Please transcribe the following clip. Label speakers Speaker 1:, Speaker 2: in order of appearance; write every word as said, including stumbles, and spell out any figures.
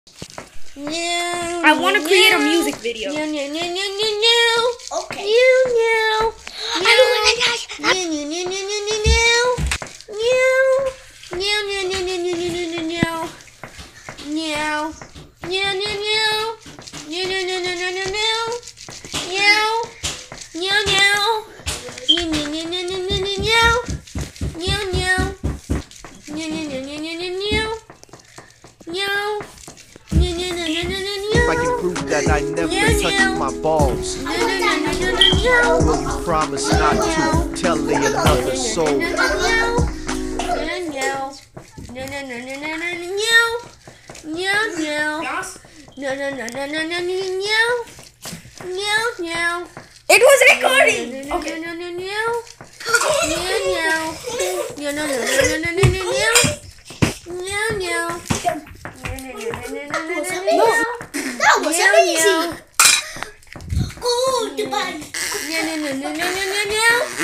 Speaker 1: I want to create a music video.
Speaker 2: Okay.
Speaker 3: If I can prove that I never touched my balls, will you promise not to tell another soul?
Speaker 1: It was recording. Okay.
Speaker 2: That was amazing. Goodbye.